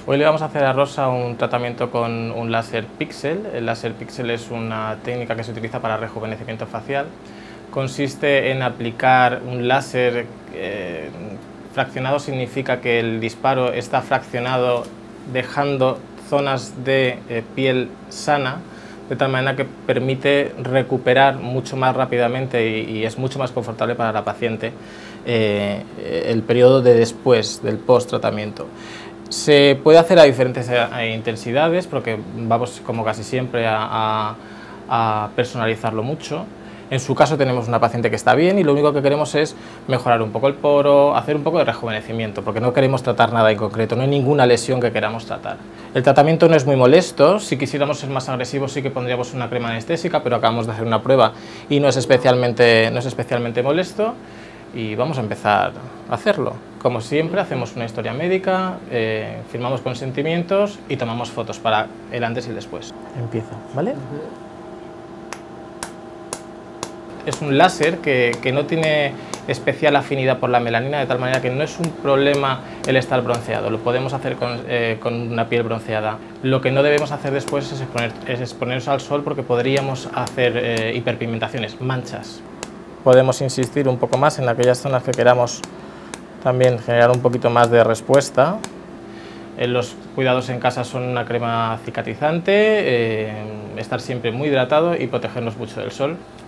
Hoy le vamos a hacer a Rosa un tratamiento con un láser píxel. El láser píxel es una técnica que se utiliza para rejuvenecimiento facial. Consiste en aplicar un láser fraccionado, significa que el disparo está fraccionado dejando zonas de piel sana, de tal manera que permite recuperar mucho más rápidamente y es mucho más confortable para la paciente el periodo de después del post-tratamiento. Se puede hacer a diferentes intensidades porque vamos, como casi siempre, a personalizarlo mucho. En su caso tenemos una paciente que está bien y lo único que queremos es mejorar un poco el poro, hacer un poco de rejuvenecimiento, porque no queremos tratar nada en concreto, no hay ninguna lesión que queramos tratar. El tratamiento no es muy molesto, si quisiéramos ser más agresivos sí que pondríamos una crema anestésica, pero acabamos de hacer una prueba y no es especialmente molesto y vamos a empezar a hacerlo. Como siempre hacemos una historia médica, firmamos consentimientos y tomamos fotos para el antes y el después. Empiezo, ¿vale? Es un láser que no tiene especial afinidad por la melanina, de tal manera que no es un problema el estar bronceado, lo podemos hacer con una piel bronceada. Lo que no debemos hacer después es exponernos al sol porque podríamos hacer hiperpigmentaciones, manchas. Podemos insistir un poco más en aquellas zonas que queramos también generar un poquito más de respuesta. Los cuidados en casa son una crema cicatrizante, estar siempre muy hidratado y protegernos mucho del sol.